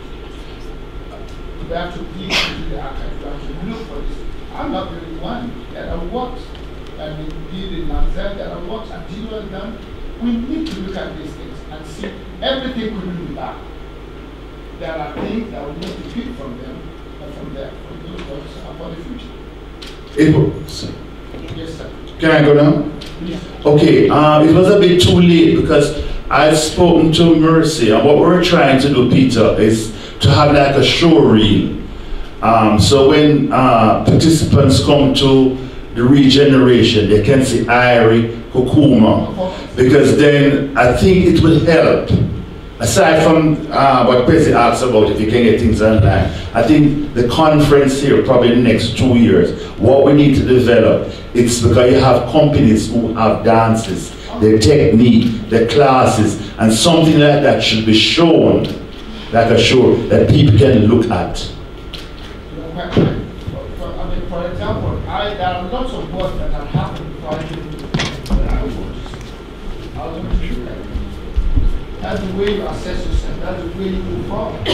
We have to dig into the archive, we have to look for this. I'm not the only one. There are works that we did in Nanzel, there are works that Gino has done. We need to look at these things and see everything couldn't be bad. There are things that we need to pick from them and from there, from those works and for the future. April. Yes, sir. Can I go now? Yes. Okay, uh, it was a bit too late because I've spoken to Mercy, and what we're trying to do, Peter, is to have like a show reel. Um, so when uh, participants come to the regeneration, they can see Irie, Kukuma, because then I think it will help. Aside from uh, what Kwesi asked about if you can get things online, I think the conference here, probably in the next two years, what we need to develop, it's because you have companies who have dances, the technique, the classes, and something like that should be shown, like a show that people can look at. For, for, I mean, for example, I, there are lots of work that have happened before I did when I was. I was going to do that. That's the way you assess yourself, that's the way you move forward.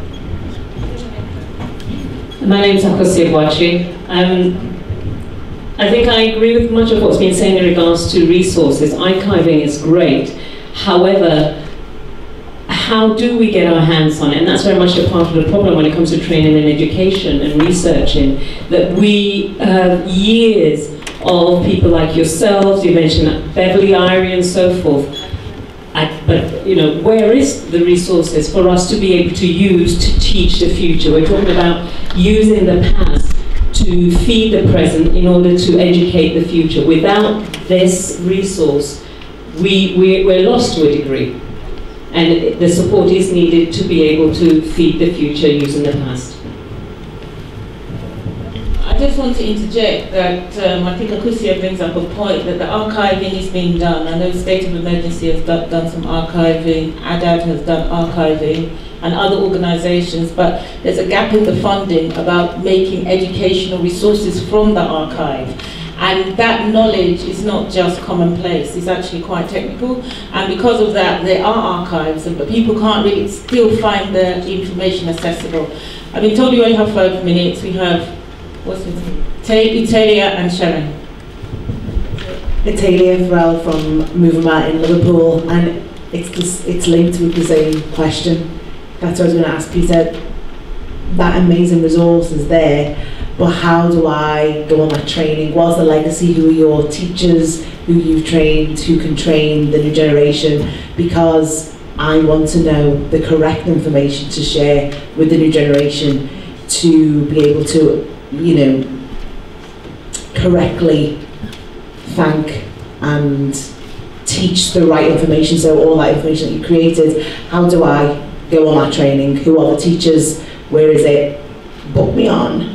My name is Akosi Boachi. I'm I think I agree with much of what's been said in regards to resources. Archiving is great. However, how do we get our hands on it? And that's very much a part of the problem when it comes to training and education and researching, that we have years of people like yourselves, you mentioned Beverly, Irie, and so forth. I, but, you know, where is the resources for us to be able to use to teach the future? We're talking about using the past to feed the present in order to educate the future. Without this resource, we, we, we're lost to a degree. And the support is needed to be able to feed the future using the past. I just want to interject that um, I think Akusia brings up a point that the archiving is being done. I know State of Emergency has done, done some archiving, A D A D has done archiving, and other organizations, but there's a gap in the funding about making educational resources from the archive. And that knowledge is not just commonplace, it's actually quite technical. And because of that, there are archives, but people can't really still find the information accessible. I've been told we only have five minutes. We have, what's his name? Italia and Sharon. Italia Farrell from Movement in Liverpool, and it's, just, it's linked with the same question. That's what I was going to ask Peter. That amazing resource is there, but how do I go on that training? What's the legacy? Who are your teachers? Who you've trained? Who can train the new generation? Because I want to know the correct information to share with the new generation to be able to, you know, correctly thank and teach the right information. So all that information that you created, how do I go on that training? Who are the teachers? Where is it? Book me on.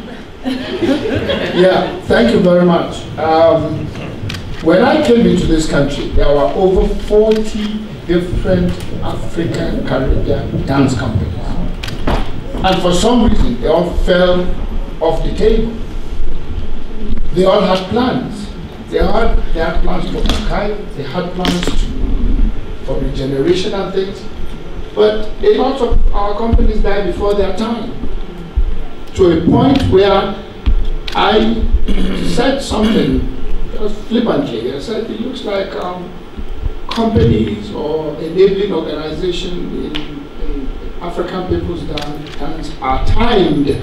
Yeah, thank you very much. Um, when I came into this country, there were over forty different African Caribbean dance companies. And for some reason, they all fell off the table. They all had plans. They had, they had plans for archive, they had plans to, for regeneration and things. But a lot of our companies died before their time, to a point where I said something just flippantly. I said it looks like um, companies or enabling organizations in, in African people's dance are timed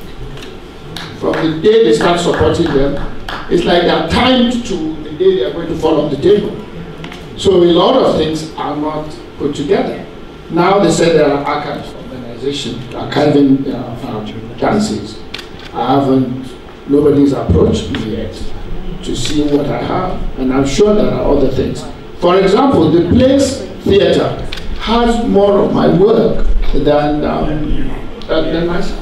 from the day they start supporting them. It's like they're timed to the day they are going to fall off the table. So a lot of things are not put together. Now they say there are archives organizations archiving uh, um, dances. I haven't, nobody's approached me yet to see what I have, and I'm sure there are other things. For example, the Place Theatre has more of my work than, um, than, than myself.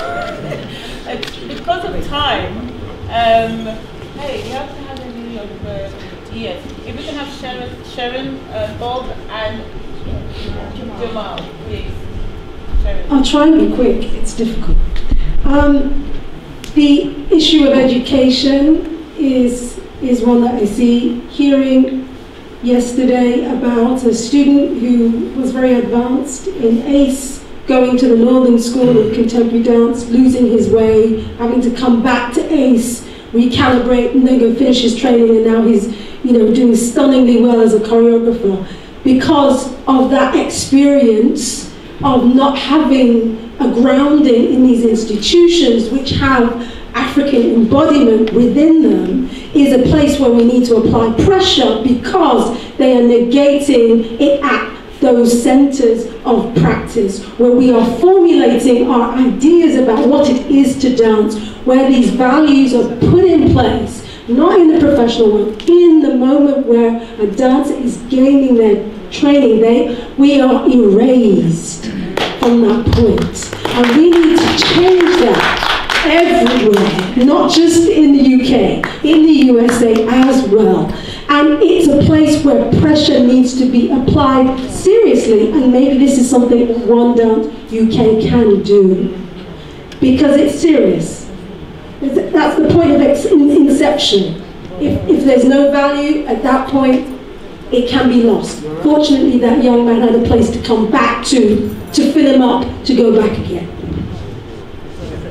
Because of time, um, hey, you have to have a video of uh, yes. If we can have Sharon, Sharon uh, Bob, and Jamal, please. Sharon. I'll try and be quick, it's difficult. Um, the issue of education is, is one that I see. Hearing yesterday about a student who was very advanced in ACE, going to the Northern School of Contemporary Dance, losing his way, having to come back to ACE, recalibrate, and then go finish his training, and now he's, you know, doing stunningly well as a choreographer. Because of that experience of not having a grounding in these institutions which have African embodiment within them, is a place where we need to apply pressure because they are negating it at those centers of practice where we are formulating our ideas about what it is to dance, where these values are put in place, not in the professional world, in the moment where a dancer is gaining their training, they, we are erased from that point. And we need to change that everywhere, not just in the U K, in the U S A as well. And it's a place where pressure needs to be applied seriously, and maybe this is something that One Dance U K can do, because it's serious. That's the point of inception. If, if there's no value at that point, it can be lost. Fortunately, that young man had a place to come back to, to fill him up, to go back again.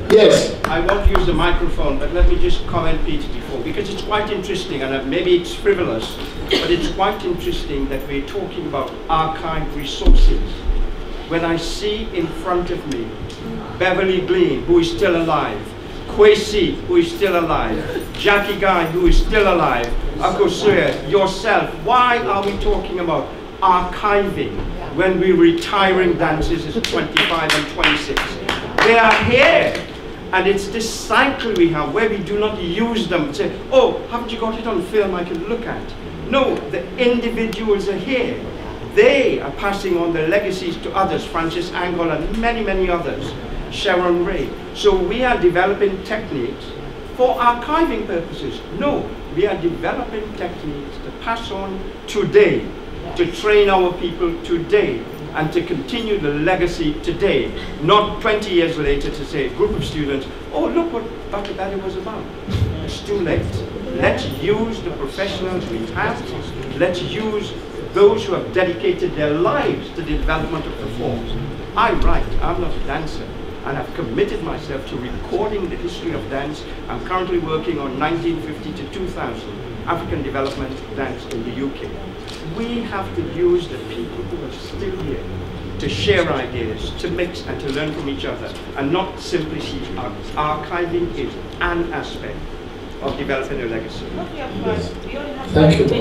Yes. I won't use the microphone, but let me just comment, Peter, before, because it's quite interesting, and maybe it's frivolous, but it's quite interesting that we're talking about archive resources. When I see in front of me Beverly Glean, who is still alive, Kwesi, who is still alive, Jackie Guy, who is still alive, Akosue, yourself, why are we talking about archiving when we're retiring dancers at twenty-five and twenty-six? They are here, and it's this cycle we have where we do not use them and say, oh, haven't you got it on film I can look at? No, the individuals are here. They are passing on their legacies to others, Francis Angol and many, many others, Sharon Ray. So we are developing techniques for archiving purposes. No, we are developing techniques to pass on today, to train our people today, and to continue the legacy today, not twenty years later to say, a group of students, oh, look what Doctor Badejo was about. It's too late. Let's use the professionals we have. Let's use those who have dedicated their lives to the development of the forms. I write, I'm not a dancer, and I've committed myself to recording the history of dance. I'm currently working on nineteen fifty to two thousand, African development dance in the U K. We have to use the people who are still here to share ideas, to mix and to learn from each other, and not simply see ar archiving is an aspect of developing a legacy. Yes. Thank you.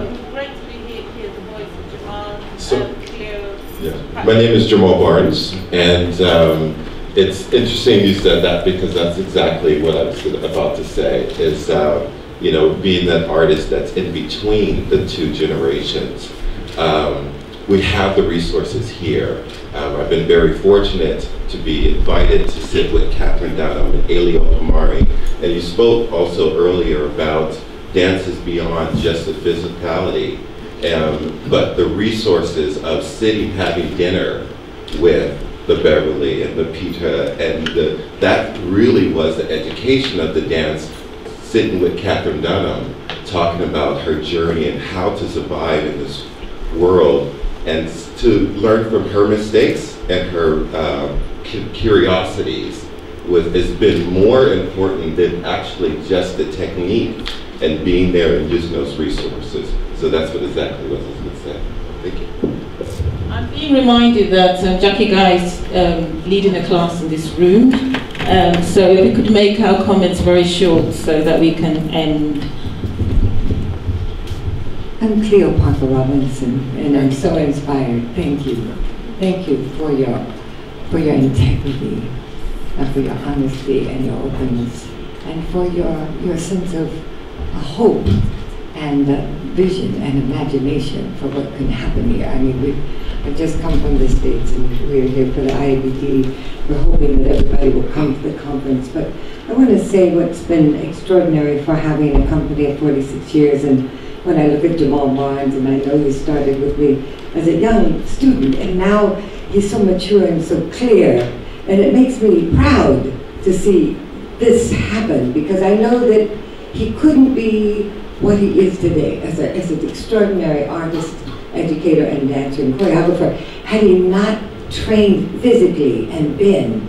So, yeah. My name is Jamal Barnes, and um, it's interesting you said that because that's exactly what I was about to say, is uh, you know, being that artist that's in between the two generations. Um, we have the resources here. Um, I've been very fortunate to be invited to sit with Catherine Dunham and Elio Pomari, and you spoke also earlier about dances beyond just the physicality, um, but the resources of sitting, having dinner with the Beverly and the Peter, and the, that really was the education of the dance, sitting with Catherine Dunham, talking about her journey and how to survive in this world, and to learn from her mistakes and her um, curiosities was, has been more important than actually just the technique and being there and using those resources. So that's what exactly what I was going to say. Thank you. I'm being reminded that um, Jackie Guy is um, leading a class in this room. Um, so if we could make our comments very short so that we can end. I'm Cleopatra Robinson, and I'm so inspired. Thank you. Thank you for your, for your integrity, and for your honesty and your openness, and for your, your sense of uh, hope and uh, vision and imagination for what can happen here. I mean, we've I've just come from the States, and we're here for the I A B D. We're hoping that everybody will come to the conference. But I want to say what's been extraordinary for having a company of forty-six years, and when I look at Jamal Barnes, and I know he started with me as a young student, and now he's so mature and so clear, and it makes me proud to see this happen, because I know that he couldn't be what he is today as, a, as an extraordinary artist, educator, and dancer and choreographer had he not trained physically and been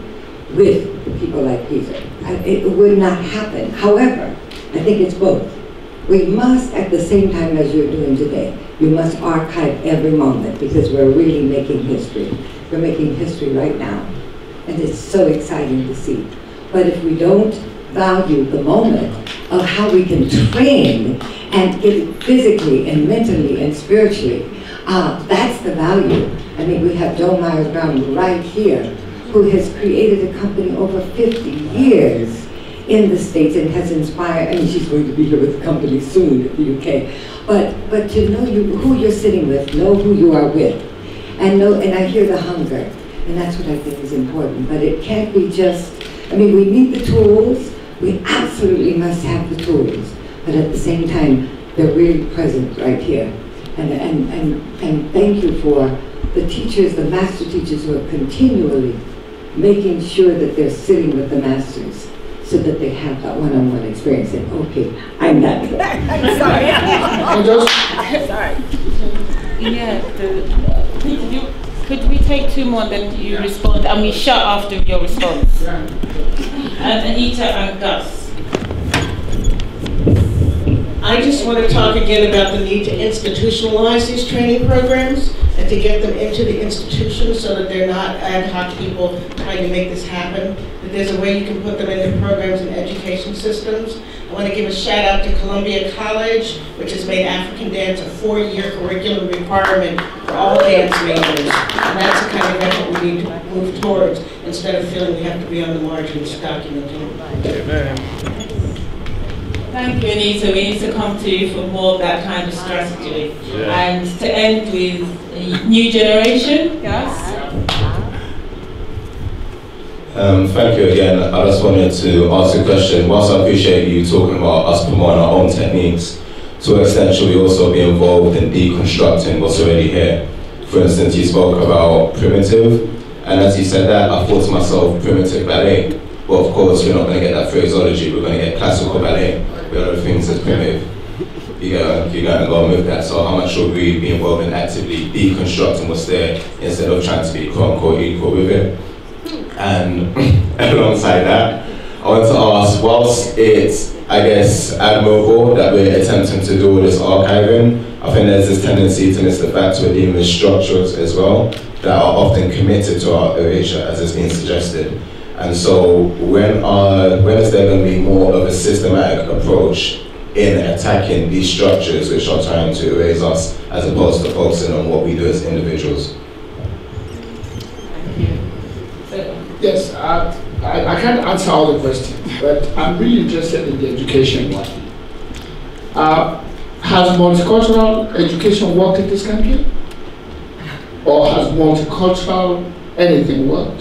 with people like Peter. It would not happen. However, I think it's both. We must, at the same time as you're doing today, you must archive every moment, because we're really making history. We're making history right now, and it's so exciting to see. But if we don't value the moment of how we can train and get it physically and mentally and spiritually, uh, that's the value. I mean, we have Joan Myers Brown right here, who has created a company over fifty years in the States and has inspired, I mean, she's going to be here with the company soon in the U K. But, but to know you, who you're sitting with, know who you are with, and know, and I hear the hunger, and that's what I think is important. But it can't be just, I mean, we need the tools, we absolutely must have the tools, but at the same time, they're really present right here. And, and, and, and thank you for the teachers, the master teachers who are continually making sure that they're sitting with the masters so that they have that one-on-one experience. And okay, I'm done. I'm sorry. I'm just sorry. Yeah, the, uh, could, you, could we take two more and then you respond, and we shut after your response? Anita and Gus. I just want to talk again about the need to institutionalize these training programs and to get them into the institutions so that they're not ad hoc people trying to make this happen, that there's a way you can put them into programs and education systems. I want to give a shout out to Columbia College, which has made African dance a four-year curriculum requirement for all dance majors. And that's the kind of effort we need to move towards instead of feeling we have to be on the margins documenting. Amen. Thank you, Anita. We need to come to you for more of that kind of strategy. Yeah. And to end with a new generation, Gus. Um, thank you again. I just wanted to ask a question. Whilst I appreciate you talking about us promoting our own techniques, to an extent should we also be involved in deconstructing what's already here? For instance, you spoke about primitive, and as you said that, I thought to myself, primitive ballet. Well, of course, we're not going to get that phraseology, we're going to get classical ballet. We other things as primitive. You gotta, you gotta go with that. So how much should we be involved in actively deconstructing what's there instead of trying to be quote unquote equal with it? And alongside that, I want to ask, whilst it's, I guess, admirable that we're attempting to do all this archiving, I think there's this tendency to miss the fact we're dealing with structures as well that are often committed to our erasure, as is being suggested. And so when, are, when is there going to be more of a systematic approach in attacking these structures which are trying to erase us as opposed to focusing on what we do as individuals? Yes, uh, I, I can't answer all the questions, but I'm really interested in the education one. Uh, has multicultural education worked in this country? Or has multicultural anything worked?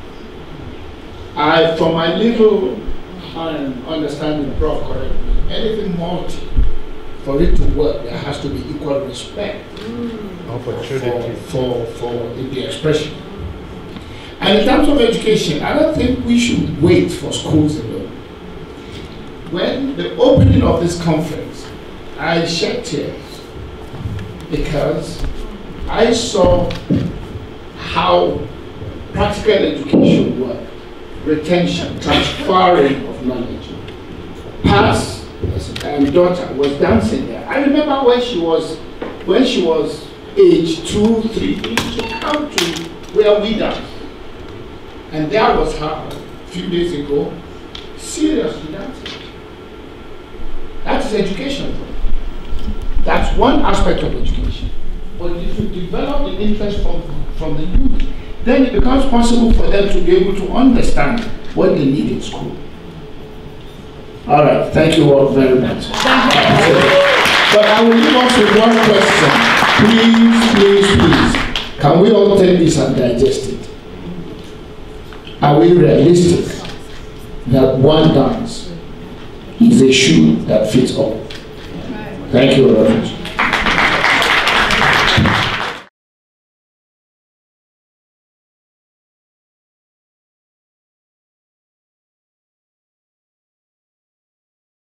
I, from my little um, understanding, Prof correct me, anything multi, for it to work, there has to be equal respect Opportunity. for, for, for the expression. And in terms of education, I don't think we should wait for schools alone. When the opening of this conference, I shed tears because I saw how practical education worked. Retention, transferring of knowledge. Past and daughter was dancing there. I remember when she was when she was age two, three, she come to where we dance. And there was her a few days ago, seriously dancing. That is education. That's one aspect of education. But if you develop the interest from, from the youth, then it becomes possible for them to be able to understand what they need in school. All right, thank you all very much. But I will leave us with one question. Please, please, please. Can we all take this and digest it? Are we realistic that one dance is a shoe that fits all? Thank you very much.